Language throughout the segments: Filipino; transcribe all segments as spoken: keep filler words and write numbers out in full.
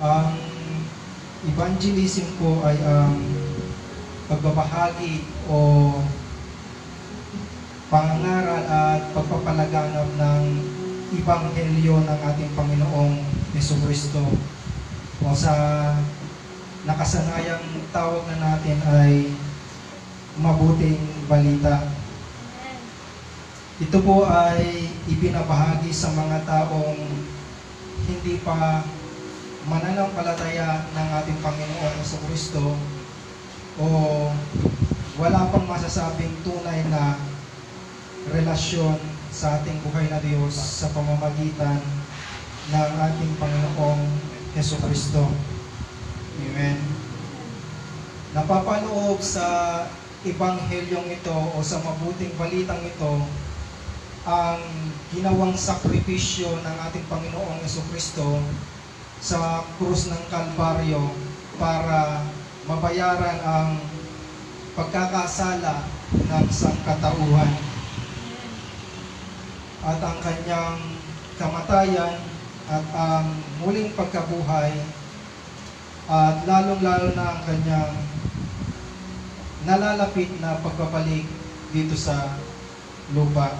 Ang evangelism po ay ang pagbabahagi o pangangaral at pagpapalaganap ng ebanghelyo ng ating Panginoong Jesucristo, o sa nakasanayang tawag na natin ay mabuting balita. Ito po ay ibinabahagi sa mga taong hindi pa mananampalataya ng ating Panginoong Jesucristo o wala pang masasabing tunay na relasyon sa ating buhay na Diyos sa pamamagitan ng ating Panginoong Jesucristo. Amen. Napapaloob sa ebanghelyong ito o sa mabuting balitang ito ang ginawang sakripisyo ng ating Panginoong Jesucristo sa krus ng Kalbaryo para mabayaran ang pagkakasala ng sangkatauhan at ang kanyang kamatayan at ang muling pagkabuhay at lalong-lalo na ang kanyang nalalapit na pagbabalik dito sa lupa.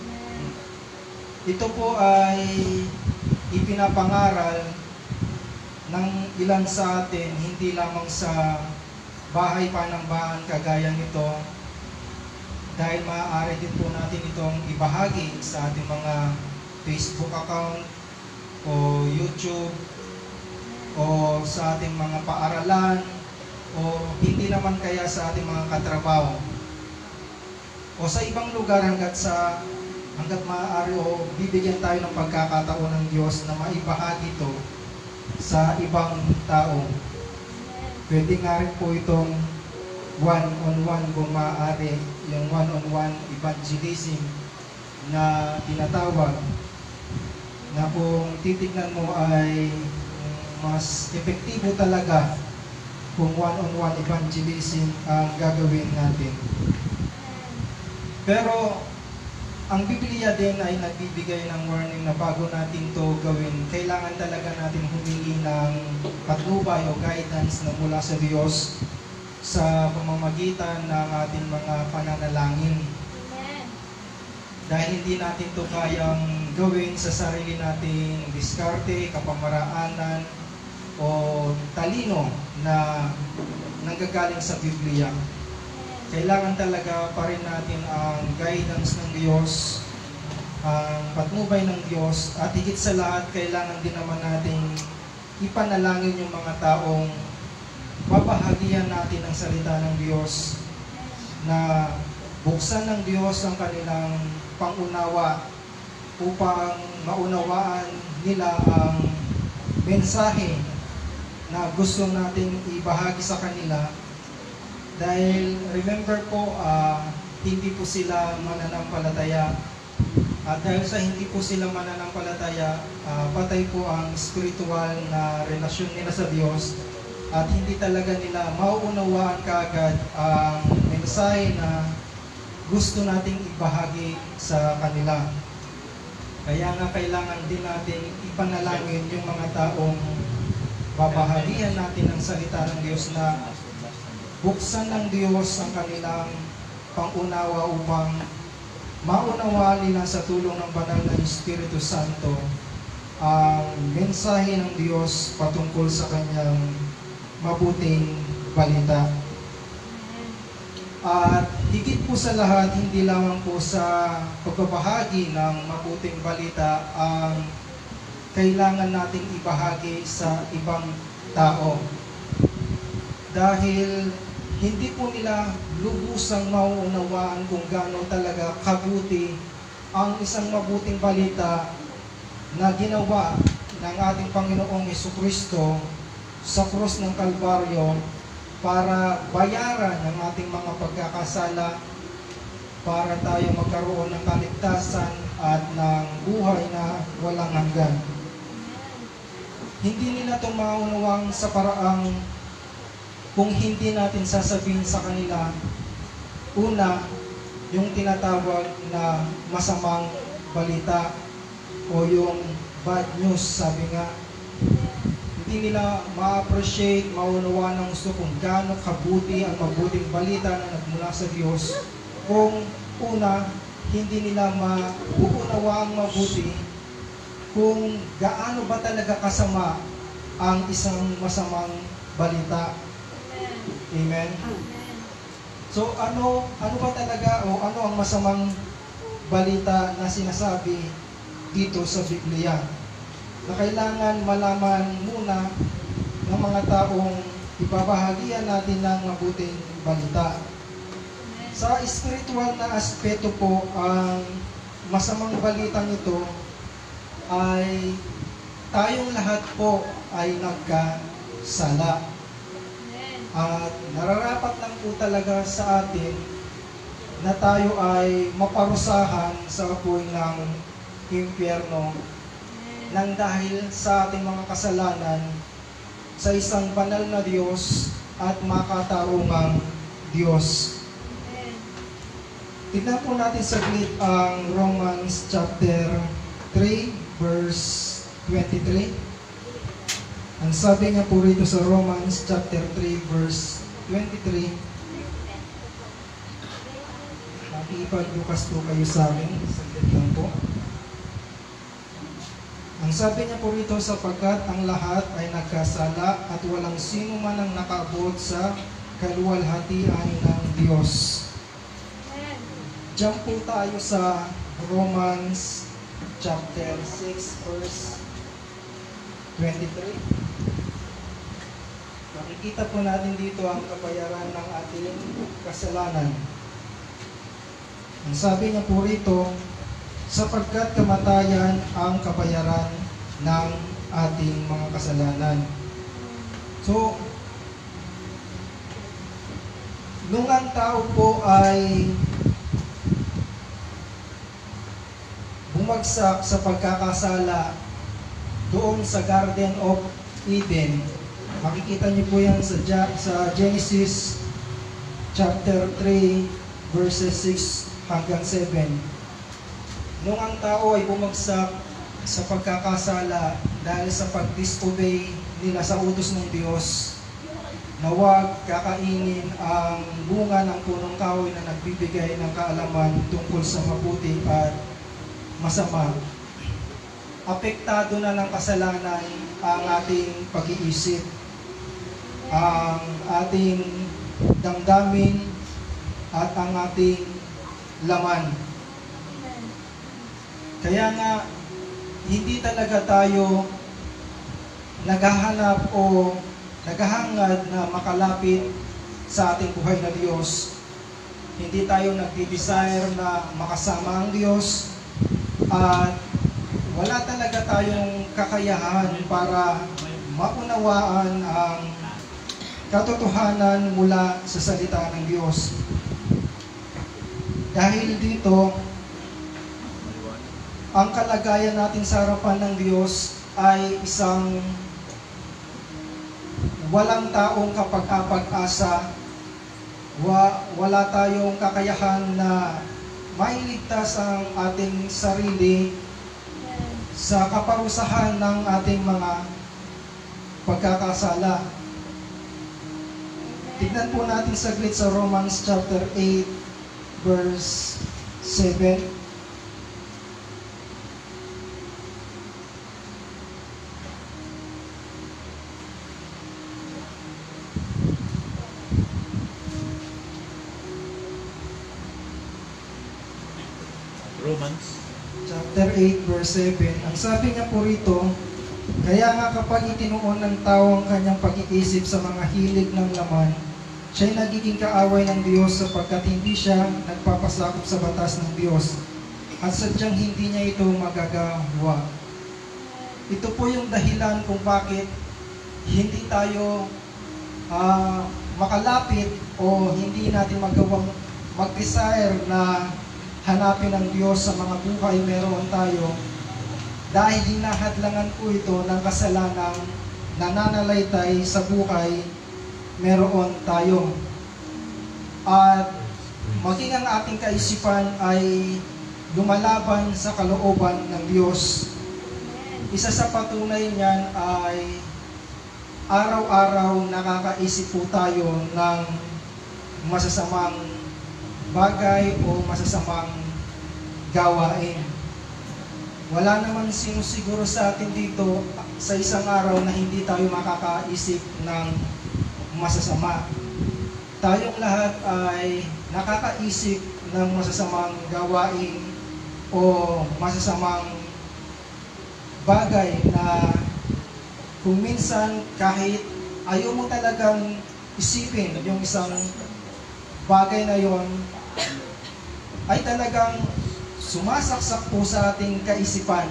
Ito po ay ipinapangaral ng ilan sa atin, hindi lamang sa bahay panambahan kagaya nito, dahil maaari din po natin itong ibahagi sa ating mga Facebook account o YouTube o sa ating mga paaralan o hindi naman kaya sa ating mga katrabaho o sa ibang lugar hanggat sa hanggat maaari o bibigyan tayo ng pagkakataon ng Diyos na maibahagi ito sa ibang tao. Pwede nga rin po itong one-on-one kung maaari, yung one-on-one evangelism na tinatawag, na kung titignan mo ay mas epektibo talaga kung one-on-one evangelism ang gagawin natin. Pero ang Biblia din ay nagbibigay ng warning na bago natin to gawin, kailangan talaga natin humingi ng patnubay o guidance na mula sa Diyos sa pamamagitan ng ating mga pananalangin. Amen. Dahil hindi natin to kayang gawin sa sarili nating diskarte, kapamaraanan o talino na nanggagaling sa Biblia. Kailangan talaga pa rin natin ang guidance ng Diyos, ang patnubay ng Diyos, at higit sa lahat, kailangan din naman natin ipanalangin yung mga taong babahagian natin ang salita ng Diyos, na buksan ng Diyos ang kanilang pangunawa upang maunawaan nila ang mensahe na gusto nating ibahagi sa kanila. Dahil remember po, uh, hindi po sila mananampalataya. At dahil sa hindi po sila mananampalataya, uh, patay po ang spiritual na relasyon nila sa Diyos. At hindi talaga nila mauunawaan kaagad ang mensahe na gusto nating ibahagi sa kanila. Kaya nga kailangan din natin ipanalangin yung mga taong babahagian natin ang salita ng Diyos, na buksan ng Diyos ang kanilang pangunawa upang maunawa nila sa tulong ng banal na Espiritu Santo ang mensahe ng Diyos patungkol sa kanyang mabuting balita. At higit po sa lahat, hindi lamang po sa pagbabahagi ng mabuting balita ang kailangan nating ibahagi sa ibang tao. Dahil hindi po nila lubusang mauunawaan kung gaano talaga kabuti ang isang mabuting balita na ginawa ng ating Panginoong Jesucristo sa krus ng Kalbaryo para bayaran ang ating mga pagkakasala, para tayo magkaroon ng kaligtasan at ng buhay na walang hanggan. Hindi nila ito maunawang sa paraang kung hindi natin sasabihin sa kanila, una, yung tinatawag na masamang balita o yung bad news, sabi nga. hindi nila ma-appreciate, maunawa ng gusto kung gaano kabuti ang mabuting balita na nagmula sa Diyos. Kung una, hindi nila mauunawa ang mabuti kung gaano ba talaga kasama ang isang masamang balita. Amen? So ano ano ba talaga o ano ang masamang balita na sinasabi dito sa Biblia? Na kailangan malaman muna ng mga taong ibabahagian natin ng mabuting balita. Sa spiritual na aspeto po, ang masamang balitang ito ay tayong lahat po ay nagkasala. At nararapat lang po talaga sa atin na tayo ay maparusahan sa apoy ng impyerno nang dahil sa ating mga kasalanan sa isang banal na Diyos at makatarungang Diyos. Tignan po natin saglit ang Romans chapter three verse twenty-three. Ang sabi niya po rito sa Romans chapter three verse twenty-three. Nakipagbukas po kayo sa amin. Saglit lang po. Ang sabi niya po rito, sapagkat ang lahat ay nagkasala at walang sino man ang nakaabot sa kaluwalhatian ng Diyos. Diyan po tayo sa Romans chapter six verse twenty-three. Makikita po natin dito ang kabayaran ng ating kasalanan. Ang sabi niya po rito, sapagkat kamatayan ang kabayaran ng ating mga kasalanan. So, nung ang tao po ay bumagsak sa pagkakasala doon sa Garden of Eden, makikita niyo po yan sa, sa Genesis chapter three verses six hanggang seven. Nung ang tao ay bumagsak sa pagkakasala dahil sa pag-disobey nila sa utos ng Diyos na huwag kakainin ang bunga ng punong kahoy na nagbibigay ng kaalaman tungkol sa mabuti at masama, apektado na ng kasalanan ang ating pag-iisip, ang ating damdamin at ang ating laman. Kaya nga, hindi talaga tayo naghahanap o naghahangad na makalapit sa ating buhay na Diyos. Hindi tayo nagdi-desire na makasama ang Diyos at wala talaga tayong kakayahan para maunawaan ang katotohanan mula sa salita ng Diyos. Dahil dito, ang kalagayan natin sa harapan ng Diyos ay isang walang taong kapag-apag-asa, wa, wala tayong kakayahan na mailigtas ang ating sarili sa kaparusahan ng ating mga pagkakasala. Tignan po natin saglit sa Romans chapter eight verse seven. Romans Chapter eight verse seven. Ang sabi niya po rito, kaya nga kapag itinuon ng tao ang kanyang pag-iisip sa mga hilig ng laman, siya'y nagiging kaaway ng Diyos sapagkat hindi siya nagpapasakop sa batas ng Diyos at sadyang hindi niya ito magagawa. Ito po yung dahilan kung bakit hindi tayo uh, makalapit o hindi natin magawang mag-desire na hanapin ang Diyos sa mga buhay meron tayo dahil hinahadlangan po ito ng kasalanang nananalaytay sa buhay meron tayo. At maging ang ating kaisipan ay lumalaban sa kalooban ng Diyos. Isa sa patunay niyan ay araw-araw nakakaisip po tayo ng masasamang bagay o masasamang gawain. Wala naman sino siguro sa atin dito sa isang araw na hindi tayo makakaisip ng masasama. Tayong lahat ay nakakaisip ng masasamang gawain o masasamang bagay na kung minsan kahit ayaw mo talagang isipin yung isang bagay na yon, ay talagang sumasaksak po sa ating kaisipan.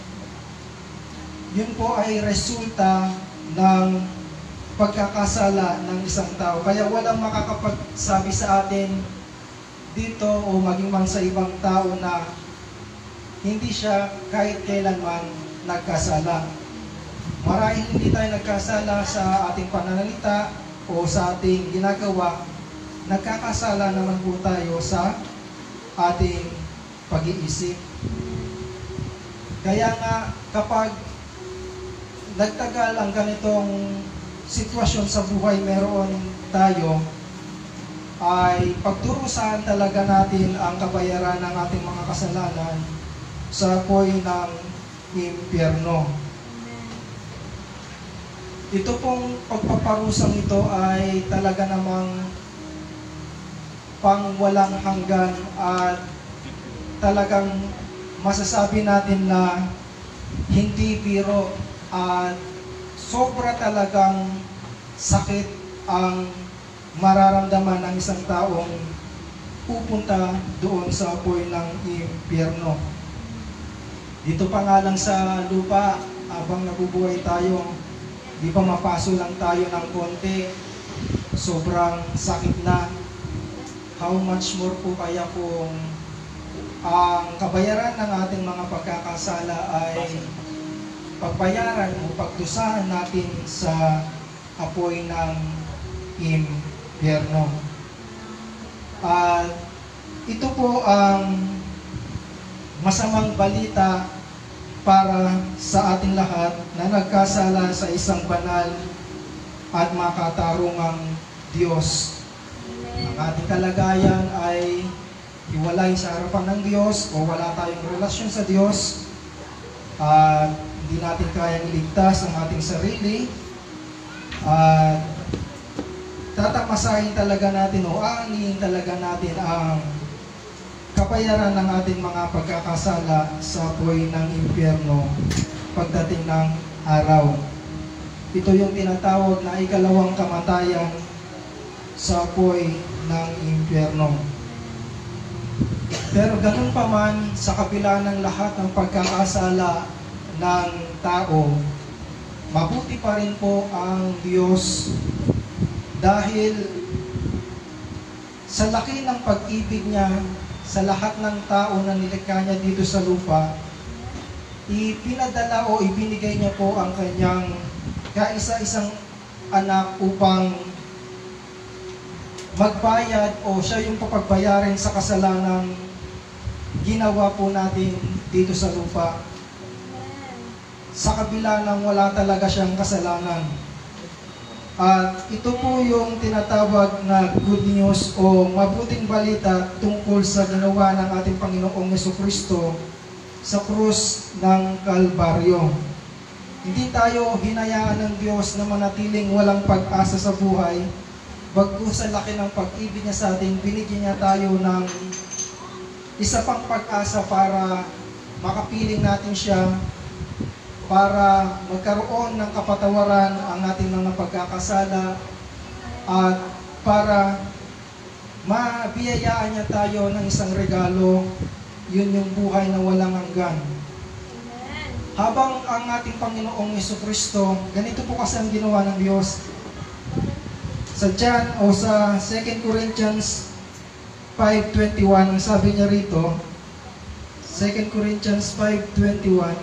Yun po ay resulta ng pagkakasala ng isang tao. Kaya walang makakapagsabi sa atin dito o maging man sa ibang tao na hindi siya kahit kailanman nagkasala. Marahil hindi tayo nagkasala sa ating pananalita o sa ating ginagawa, nagkakasala naman po tayo sa ating pag-iisip. Kaya nga kapag nagtagal ang ganitong sitwasyon sa buhay meron tayo, ay pagdurusahan talaga natin ang kabayaran ng ating mga kasalanan sa apoy ng impyerno. Ito pong pagpaparusang ito ay talaga namang pang walang hanggan at talagang masasabi natin na hindi biro at sobra talagang sakit ang mararamdaman ng isang taong pupunta doon sa apoy ng impyerno. Dito pa nga lang sa lupa, habang nabubuhay tayo, di pa mapaso lang tayo ng konti, sobrang sakit na. How much more po kaya kung ang kabayaran ng ating mga pagkakasala ay pagbayaran o pagdusahan natin sa apoy ng impyerno. At ito po ang masamang balita para sa ating lahat na nagkasala sa isang banal at makatarungang Diyos. Ang ating kalagayan ay hiwalay sa harapan ng Diyos o wala tayong relasyon sa Diyos at hindi natin kayang iligtas ang ating sarili at tatamasahin talaga natin o aangiin talaga natin ang kabayaran ng ating mga pagkakasala sa apoy ng impyerno pagdating ng araw. Ito yung tinatawag na ikalawang kamatayan sa apoy ng impyerno. Pero ganun pa man, sa kabila ng lahat ng pagkakasala ng tao, mabuti pa rin po ang Diyos dahil sa laki ng pag-ibig niya sa lahat ng tao na nilikha niya dito sa lupa, ipinadala o ibinigay niya po ang kanyang kaisa-isang anak upang magbayad o siya yung papagbayarin sa kasalanan ginawa po natin dito sa lupa. Sa kabila ng wala talaga siyang kasalanan. At ito po yung tinatawag na good news o mabuting balita tungkol sa ginawa ng ating Panginoong Jesucristo sa krus ng Kalbaryo. Hindi tayo hinayaan ng Diyos na manatiling walang pag-asa sa buhay. Bagkus sa laki ng pag-ibig niya sa atin, binigyan niya tayo ng isa pang pag-asa para makapiling natin siya, para magkaroon ng kapatawaran ang ating mga pagkakasala at para mabiyayaan niya tayo ng isang regalo, yun yung buhay na walang hanggan. Amen. Habang ang ating Panginoong Jesucristo, ganito po kasi ang ginawa ng Diyos. Sa John o sa Second Corinthians five twenty-one, ang sabi niya rito, Second Corinthians five twenty-one,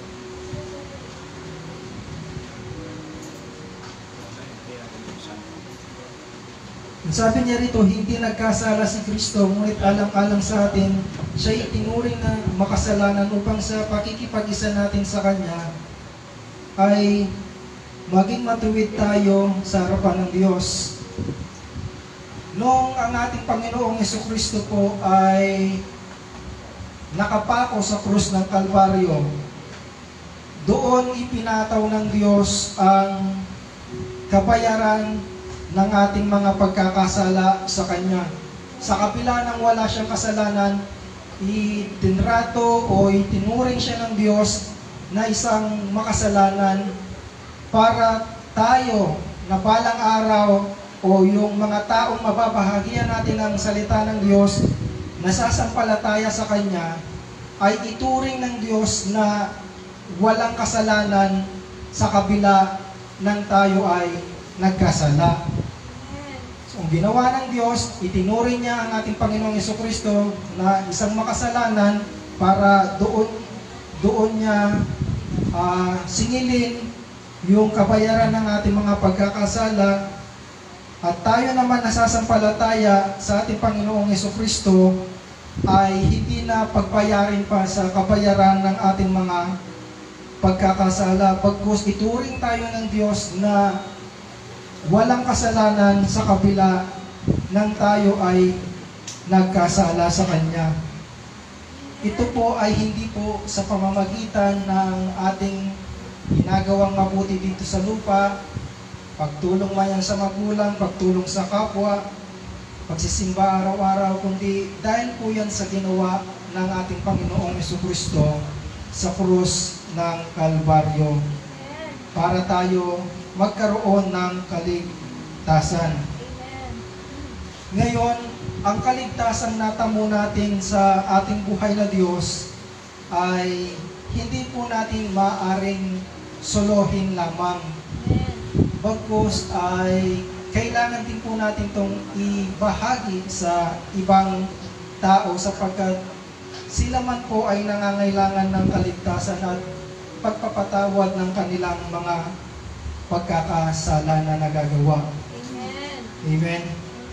sabi niya rito, hindi nagkasala si Kristo, ngunit alang-alang sa atin, siya'y itinuring na makasalanan upang sa pakikipag-isa natin sa Kanya, ay maging matuwid tayo sa harapan ng Diyos. Noong ang ating Panginoong Jesucristo po ay nakapako sa krus ng Kalbaryo, doon ipinataw ng Diyos ang kabayaran ng ating mga pagkakasala sa Kanya. Sa kabila ng wala siyang kasalanan, itinrato o itinuring siya ng Diyos na isang makasalanan para tayo na balang araw o yung mga taong mababahagian natin ng salita ng Diyos na sasampalataya sa Kanya ay ituring ng Diyos na walang kasalanan sa kabila ng tayo ay nagkasala. So, ang ginawa ng Diyos, itinuring niya ang ating Panginoong Jesucristo na isang makasalanan para doon doon niya uh, singilin yung kabayaran ng ating mga pagkakasala, at tayo naman nasasampalataya sa ating Panginoong Jesucristo ay hindi na pagbayarin pa sa kabayaran ng ating mga pagkakasala, pagkus ituring tayo ng Diyos na walang kasalanan sa kabila ng tayo ay nagkasala sa Kanya. Ito po ay hindi po sa pamamagitan ng ating ginagawang mabuti dito sa lupa, pagtulong man yan sa magulang, pagtulong sa kapwa, pagsisimba araw-araw, kundi dahil po yan sa ginawa ng ating Panginoong Jesucristo sa krus ng Kalbaryo para tayo magkaroon ng kaligtasan. Ngayon, ang kaligtasan natamo natin sa ating buhay na Diyos ay hindi po natin maaring solohin lamang. Bagkus ay kailangan din po natin itong ibahagi sa ibang tao sapagkat sila man po ay nangangailangan ng kaligtasan at pagpapatawad ng kanilang mga pagkakasala na nagagawa. Amen. Amen. Amen.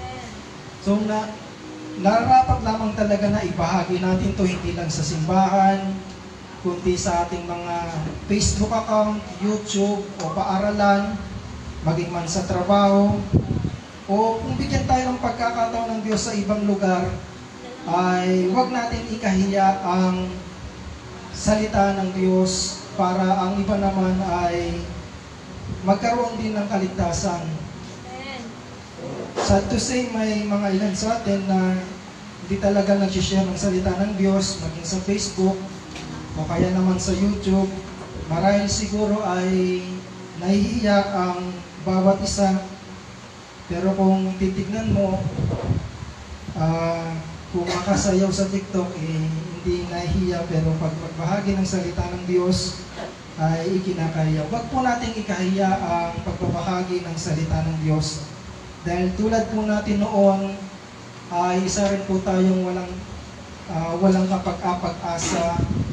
So na nararapat lamang talaga na ibahagi natin to hindi lang sa simbahan, kundi sa ating mga Facebook account, YouTube o paaralan, maging man sa trabaho, o kung bigyan tayo ng pagkakataon ng Diyos sa ibang lugar, ay huwag natin ikahiya ang salita ng Diyos para ang iba naman ay magkaroon din ng kaligtasan. Amen. Sad to say, may mga ilan sa atin na hindi talaga nag-share ng salita ng Diyos, maging sa Facebook o kaya naman sa YouTube. Marahil siguro ay nahihiya ang bawat isa, pero kung titignan mo, uh, kung makasayaw sa TikTok, eh, hindi nahihiya, pero pag pagbahagi ng salita ng Diyos ay ikinakaya. Huwag po natin ikahiya ang pagbabahagi ng salita ng Diyos. Dahil tulad po natin noon, ay isa rin po tayong walang, uh, walang kapag-apag-asa,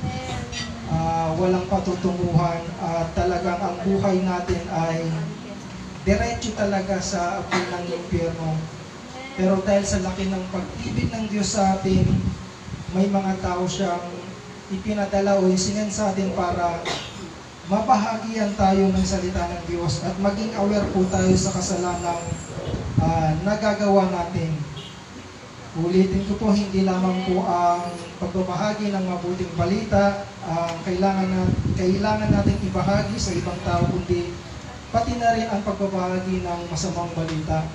uh, walang patutunguhan, at talagang ang buhay natin ay diretso talaga sa apoy ng impyerno. Pero dahil sa laki ng pag-ibig ng Diyos sa atin, may mga tao siyang ipinadala o isinin sa atin para mabahagian tayo ng salita ng Diyos at maging aware po tayo sa kasalanang uh, nagagawa natin. Ulitin ko po, hindi lamang po ang pagbabahagi ng mabuting balita ang uh, kailangan, na, kailangan natin ibahagi sa ibang tao, kundi pati na rin ang pagbabahagi ng masamang balita.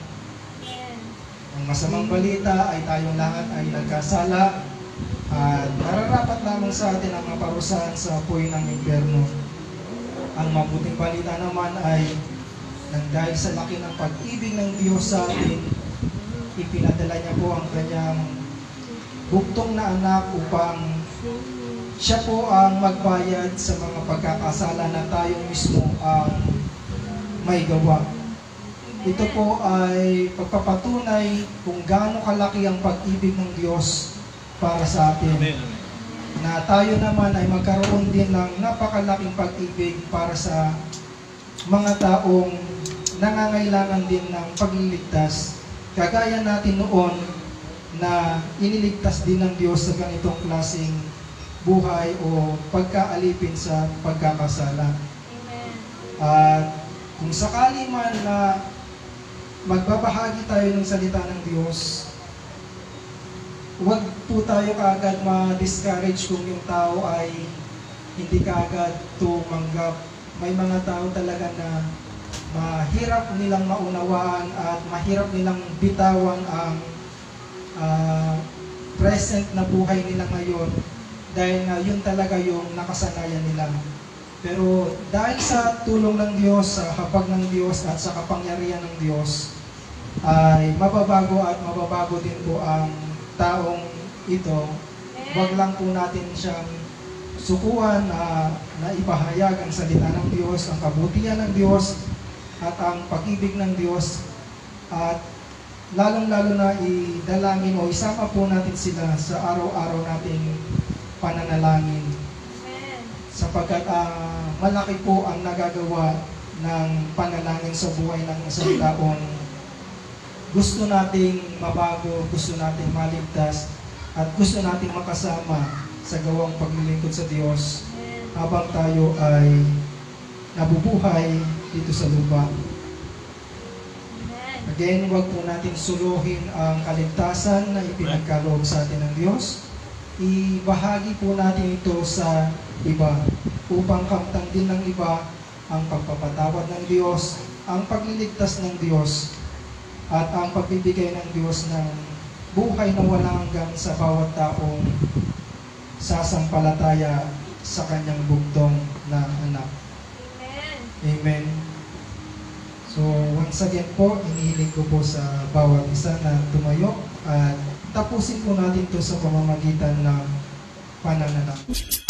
Ang masamang balita ay tayong lahat ay nagkasala at nararapat lamang sa atin ang maparusahan sa apoy ng impyerno. Ang mabuting balita naman ay nang dahil sa laki ng pag-ibig ng Diyos sa atin, ipinadala niya po ang kanyang buktong na anak upang siya po ang magbayad sa mga pagkakasala na tayo mismo ang may gawa. Ito po ay pagpapatunay kung gaano kalaki ang pag-ibig ng Diyos para sa atin. Amen. Na tayo naman ay magkaroon din ng napakalaking pag-ibig para sa mga taong nangangailangan din ng pagliligtas. Kagaya natin noon na iniligtas din ng Diyos sa ganitong klaseng buhay o pagkaalipin sa pagkakasala. Amen. At Kung sakali man na magbabahagi tayo ng salita ng Diyos, huwag po tayo kaagad ma-discourage kung yung tao ay hindi kaagad tumanggap. May mga tao talaga na mahirap nilang maunawaan at mahirap nilang bitawan ang uh, present na buhay nila ngayon dahil nga yun talaga yung nakasanayan nila. Pero dahil sa tulong ng Diyos, sa habag ng Diyos at sa kapangyarihan ng Diyos, ay mababago at mababago din po ang taong ito. Huwag lang po natin siyang sukuan na, na ipahayag ang salita ng Diyos, ang kabutihan ng Diyos, at ang pag-ibig ng Diyos. At lalong-lalo na idalangin o isama po natin sila sa araw-araw nating pananalangin. Sapagkat uh, malaki po ang nagagawa ng panalangin sa buhay ng isang taong gusto nating mabago, gusto nating maligtas, at gusto nating makasama sa gawang paglilingkod sa Diyos habang tayo ay nabubuhay dito sa lupa. Again, huwag po natin suluhin ang kaligtasan na ipinagkaloob sa atin ng Diyos. Ibahagi po natin ito sa iba upang kamtang din ng iba ang pagpapatawad ng Diyos, ang pagliligtas ng Diyos, at ang pagbibigay ng Diyos ng buhay na walang hanggan sa bawat taong sasampalataya sa kanyang bugtong na anak. Amen. Amen. So once again po, inihiling ko po sa bawat isa na tumayo at tapusin po natin ito sa pamamagitan ng pananalangin.